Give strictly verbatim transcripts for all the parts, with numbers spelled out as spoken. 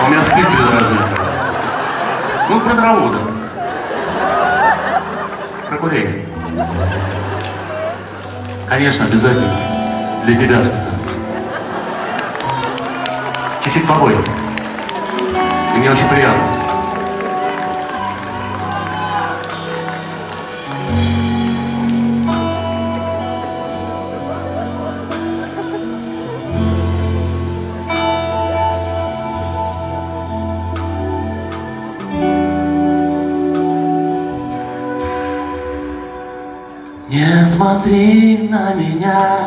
У меня спинки дрожат. Ну, про траву, да. Про курение. Конечно, обязательно. Для тебя специально. Чуть-чуть побольше. И мне очень приятно. Не смотри на меня,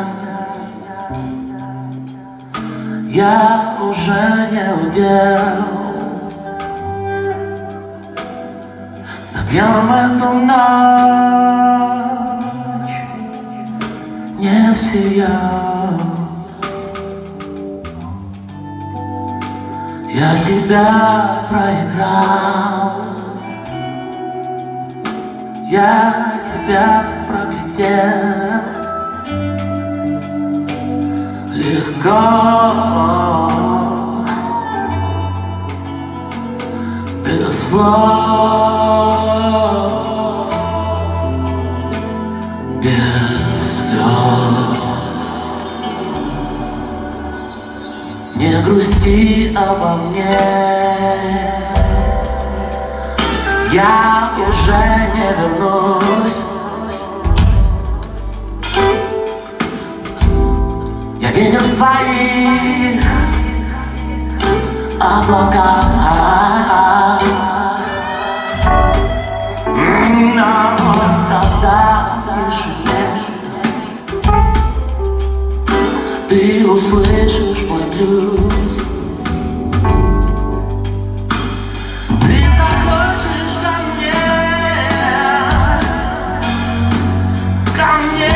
я уже не удел. Допьем эту ночь не всерьез. Я тебя проиграл, я тебя проглядел. Легко, без слов, без слез. Не грусти обо мне, я уже не вернусь. Я видел в твоих облаках, но тогда в тишине ты услышишь мой блюз. Ты захочешь ко мне, ко мне.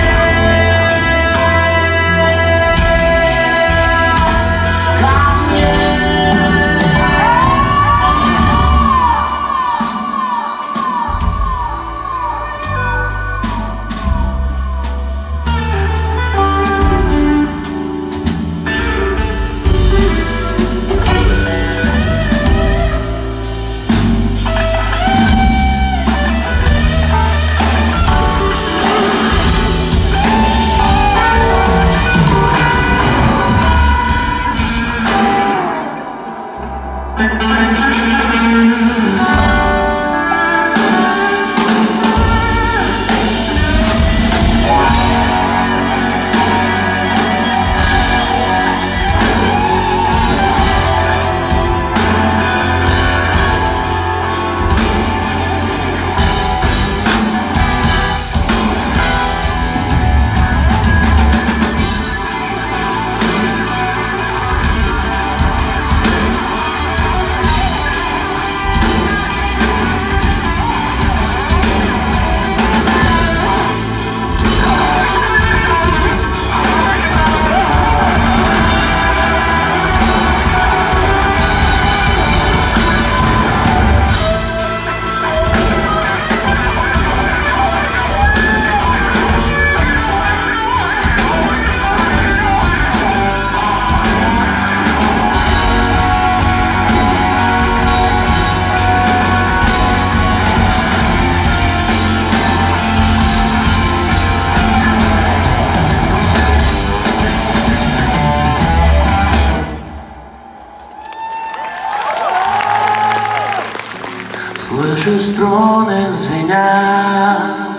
Слышу, струны звенят,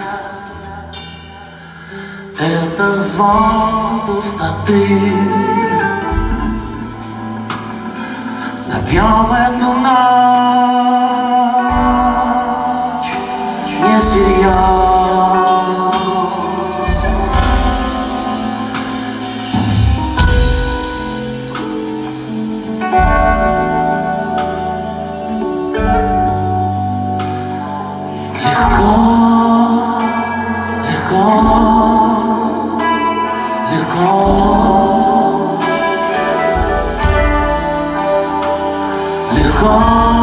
это звон пустоты. Напьем эту ночь не всерьез. Легко, легко, легко, легко.